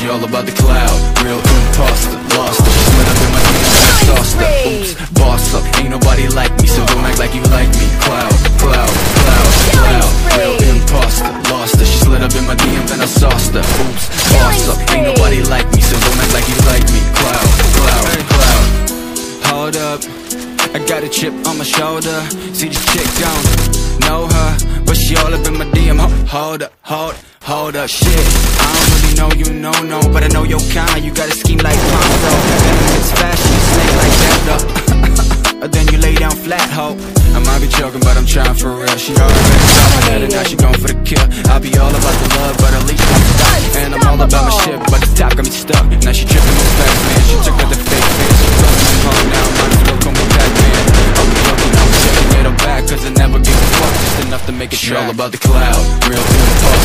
she all about the cloud. Real imposter, lost her. She slid up in my DMs and I sauced her. Oops, boss up, ain't nobody like me, so don't act like you like me. Cloud, cloud, cloud, cloud. Real imposter, lost her. She slid up in my DMs and I sauced her. Oops, boss up, ain't nobody like me, so don't act like you like me. Cloud, cloud, cloud. Hold up, I got a chip on my shoulder. See this chick don't know her, but she all up in my DM. Hold up, hold up, shit. I don't really know you, no, but I know your kind. You got a scheme like Onfroy, and it's fashion, you snake like that though. Then you lay down flat, ho. I might be joking, but I'm trying for real. She already saw my head and now she going for the kill. I'll be all about the love, but at least I'm stuck. And I'm all about my shit, but the top got me stuck. Now she tripping this fast, man. She took out the fake fan. She running me home now, might as well come with that man. I'll be joking, I'm checking it on back, cause I never give a fuck. Just enough to make it. She all about the cloud, real imposter.